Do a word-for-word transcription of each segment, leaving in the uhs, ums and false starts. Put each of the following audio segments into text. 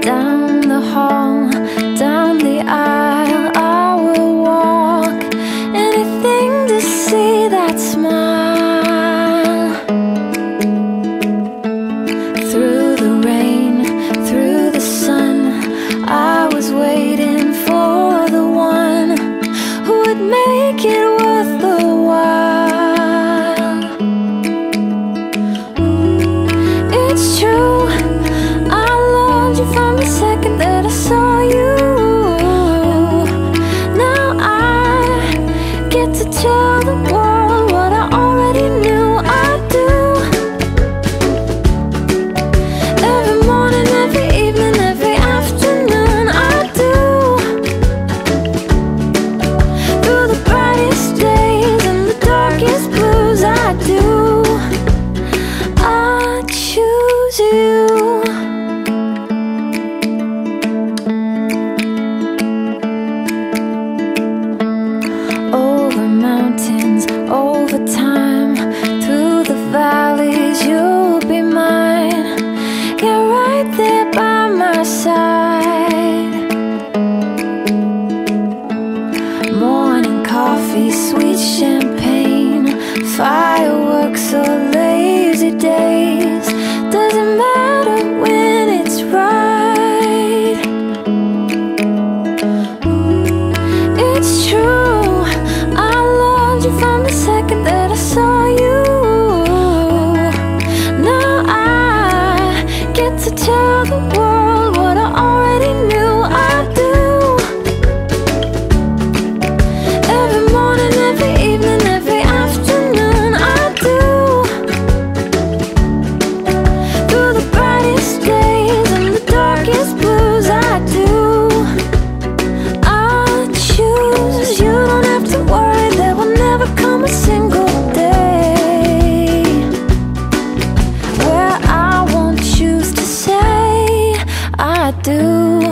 Down the hall, down the aisle, I will walk. Anything to see that smile. Through the rain, through the sun, I was waiting for the one who would make it worth the while. It's true, I loved you from the second that I saw you. Now I get to tell the world what I already knew I'd do. Every morning, every evening, every afternoon I do. Through the brightest days and the darkest blues I do. I choose you. Over mountains, over time, through the valleys, you'll be mine. You're right there by my side. Morning coffee, sweet champagne, fireworks or lazy days. Doesn't matter when it's right. It's true, I loved you from the second that I saw you. Now I get to tell the world what I already knew I'd do. Every morning, every evening, every afternoon I do. Through the brightest days and the darkest blues I do. I choose. You don't have to worry, there will never come a single day where I won't choose to say I do.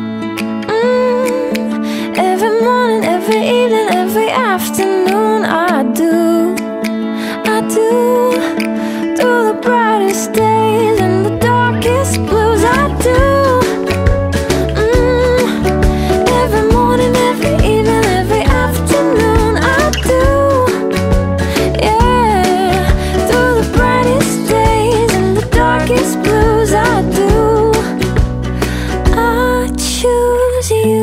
mm, Every morning, every evening, every afternoon I do. I do. Through the brightest days and the darkest blues I do. mm, Every morning, every evening, every afternoon I do. Yeah. Through the brightest days and the darkest blues I do. I choose you.